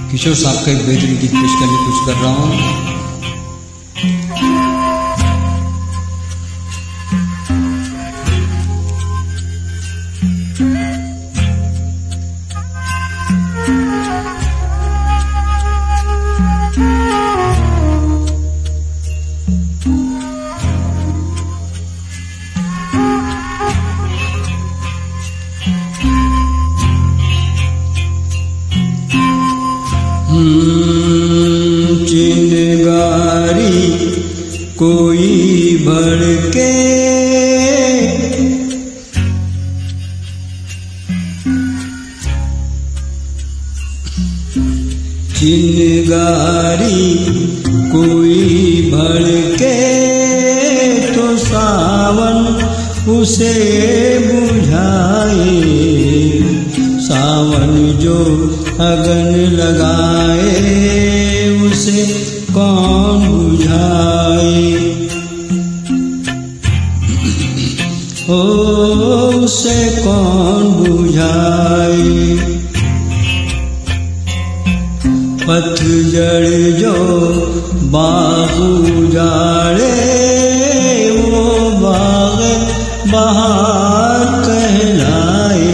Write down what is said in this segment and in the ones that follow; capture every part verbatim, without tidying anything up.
किशोर साहब का एक बेहतरीन गीत पेश करने की कोशिश कर रहा हूँ। चिनगारी कोई भड़के चिनगारी कोई भड़के तो सावन उसे बुझाए, सावन जो अगन लगाए उसे कौन बुझाए। ओ उसे कौन बुझाए। पतझड़ जो बाग उजाड़े वो बाग बहार कहलाए,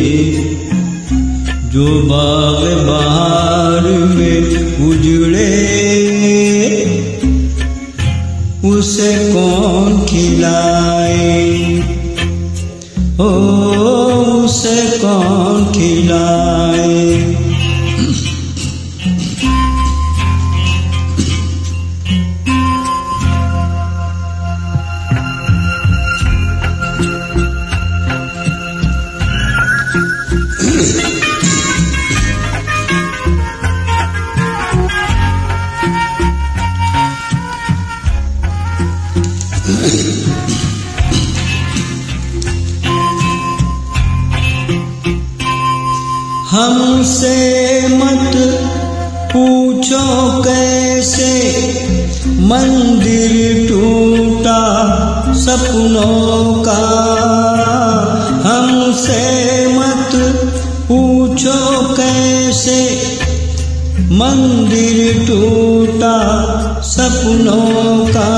जो बाग बहार में उजड़े उसे कौन खिलाए। ओ उसे कौन खिलाए। हमसे मत पूछो कैसे मंदिर टूटा सपनों का, हमसे मत पूछो कैसे मंदिर टूटा सपनों का।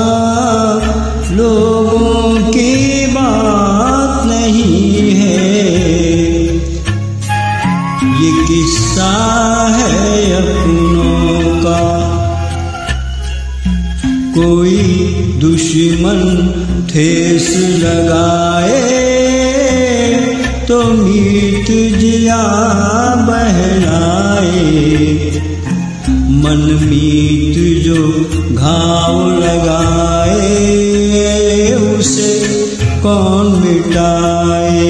लोगों की बात नहीं है, ये किस्सा है अपनों का। कोई दुश्मन ठेस लगाए तो मीत जिया बहलाए, मन मीत जो घाव लगाए उसे कौन मिटाए।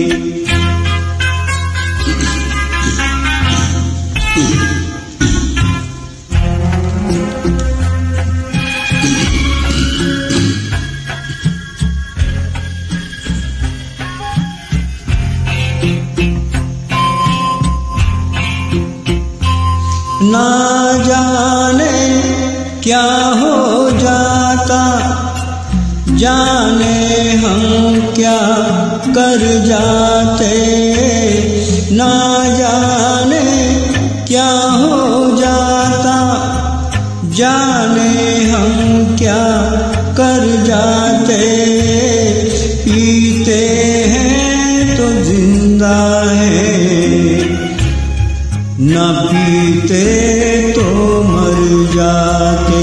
ना जाने क्या हो जाता, जाने हम क्या कर जाते। ना जाने क्या हो जाता, जाने हम क्या कर जाते। पीते हैं तो जिंदा है, न पीते तो मर जाते।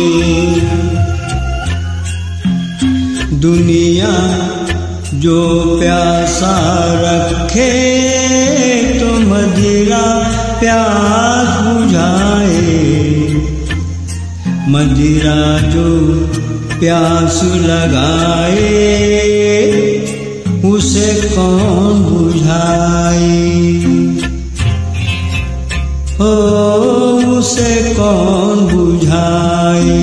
दुनिया जो प्यासा रखे तो मदिरा प्यास बुझाए, मदिरा जो प्यास लगाए उसे कौन बुझाए। ओ उसे कौन बुझाए।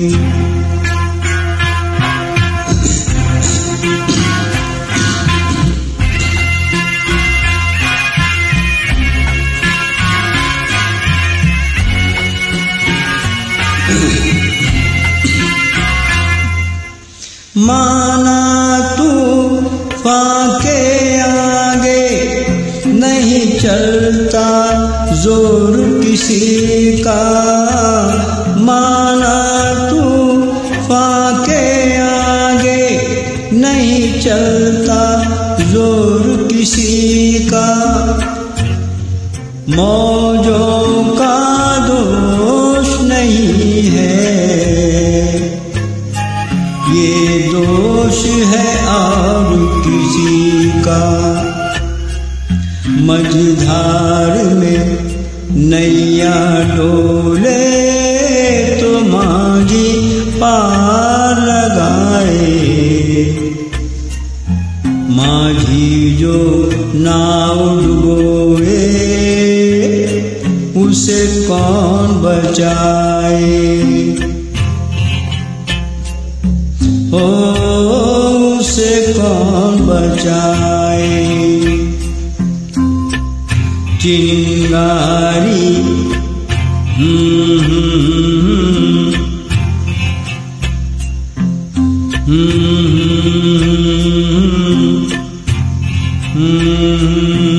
माना तू फाके आगे नहीं चलता, जोर किसी का, माना तूफान के आगे नहीं चलता जोर किसी का। मौजों का दोष नहीं है, ये दोष है और किसी का। मझधार में नैया डोले तो मांझी पार लगाए, मांझी जो नाव डुबोए उसे कौन बचाए। ओ उसे कौन बचाए। चिंगारी हम्म हम्म हम्म हम्म हम्म